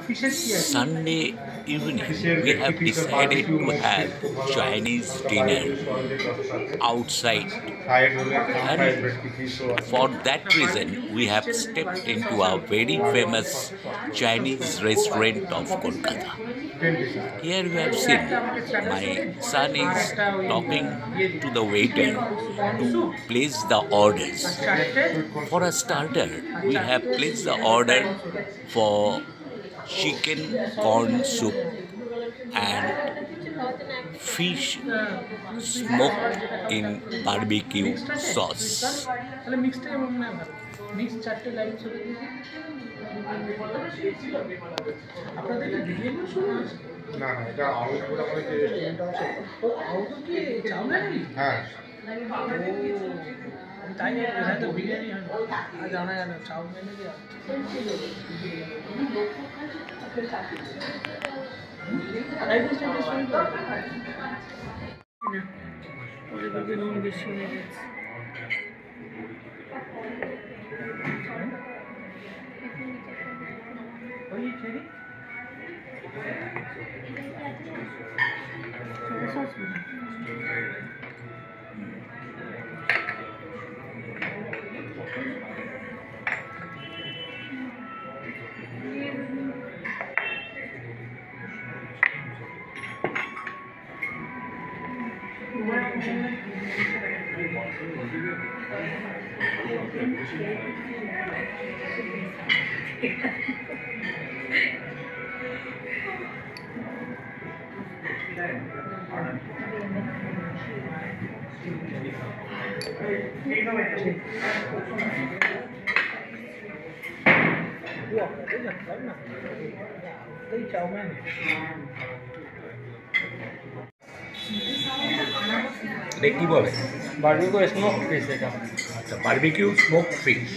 Sunday evening, we have decided to have Chinese dinner outside, and for that reason, we have stepped into a very famous Chinese restaurant of Kolkata. Here we have seen my son is talking to the waiter to place the orders. For a starter, we have placed the order for chicken corn soup and fish smoked in barbecue sauce. না না এটা out বলে মনে হচ্ছে restaurant আছে ও out কি chowmein হ্যাঁ তাই এখানে তো বিরিয়ানি হয় আর জানা গেল চাউমিন কি নুন বেশি হয়ে গেছে ওই ছেড়ে কি বলে বারবিকিউ স্মোক ফিশ এটা আচ্ছা বারবিকিউ স্মোক ফিশ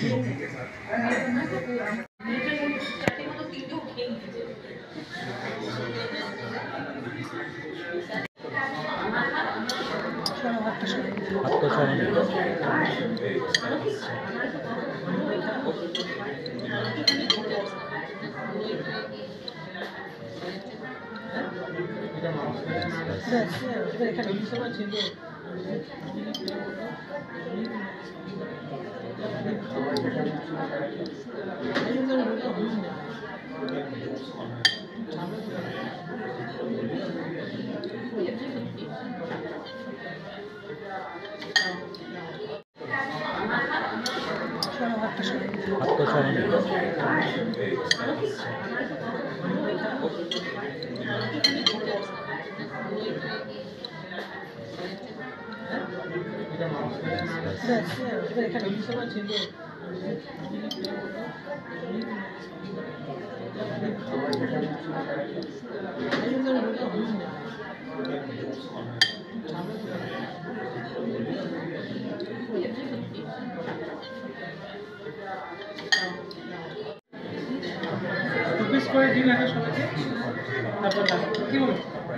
করে দিন আগে সবাইকে তারপর কি বল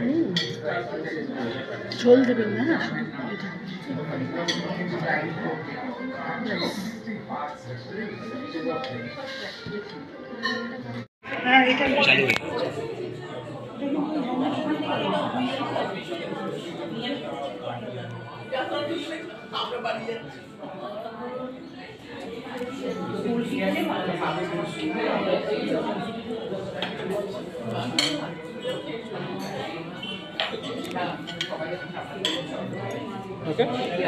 ঝোল দেবেন না হ্যাঁ এটা চালু আমরা বাড়ি যাচ্ছি ওকে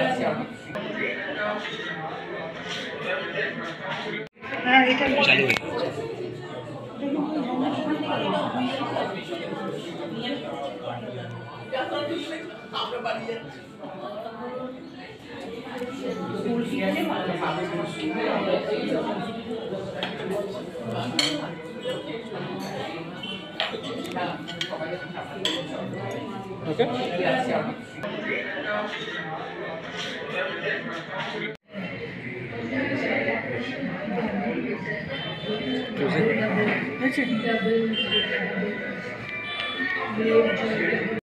হ্যাঁ এটা চালু আমরা বাড়ি যাচ্ছি ওকে